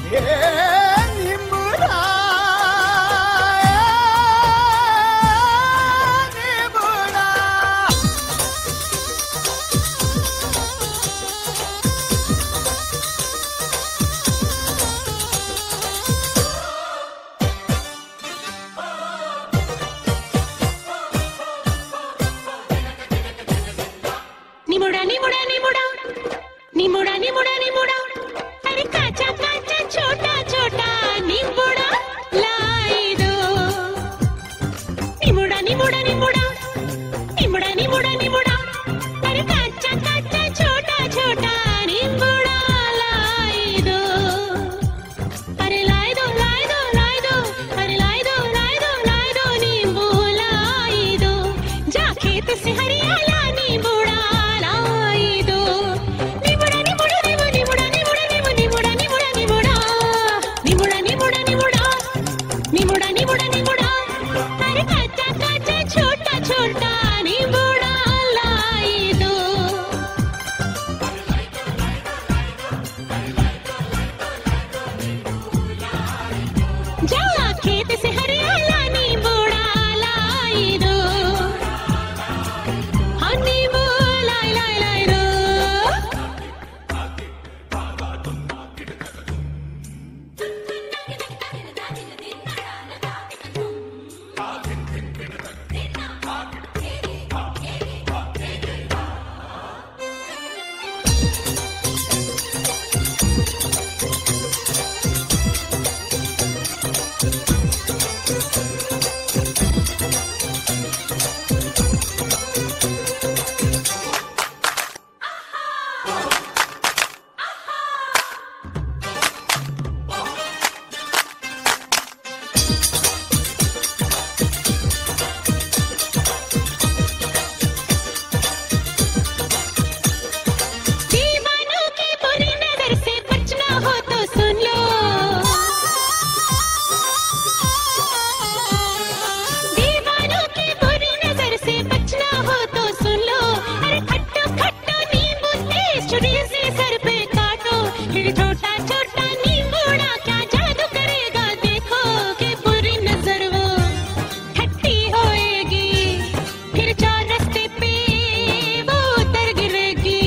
निमुड़ा निमुड़ा निमुड़ा निमुड़ा निमुड़ा निमुड़ा अरे काचा काचा छोटा छोटा निमुड़ा लाई दो निमुड़ा निमुड़ा निमुड़ा निमुड़ा निमुड़ा निमुड़ा अरे काचा काचा छोटा छोटा निमुड़ा लाई दो अरे लाई दो लाई दो लाई दो अरे लाई दो लाई दो लाई दो नींबू लाई दो जा खेत से हरियाला नींबूड़ा निमुड़ा निमुड़ा निमुड़ा अरे काचा काचा छोटा छोटा निमुड़ा लाई दो जा खेत से हरियाला निमुड़ा लाई दो हाँ नींबू लाई लाई लाई दो छोटा छोटा नींबूड़ा क्या जादू करेगा देखो कि बुरी नजर वो खट्टी होएगी फिर चौरस्ते पे वो उतर गिरेगी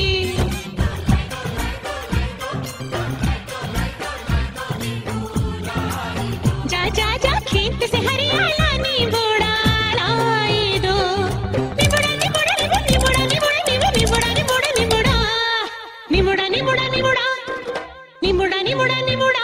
जा जा जा खेत से हरियाला नींबूड़ा लाई दो निमुड़ा निमुड़ा निमुड़ा निमुड़ा निमुड़ा निमुड़ा निमुड़ा निमुड़ा निमुड़ा निमुड़ा निमुड़ा निमुड़ा निमुड़ा